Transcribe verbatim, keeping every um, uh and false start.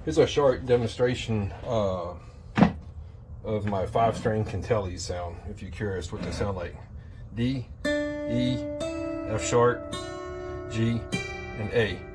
Here's a short demonstration uh, of my five string Kantele sound, if you're curious what they sound like. D, E, F sharp, G, and A.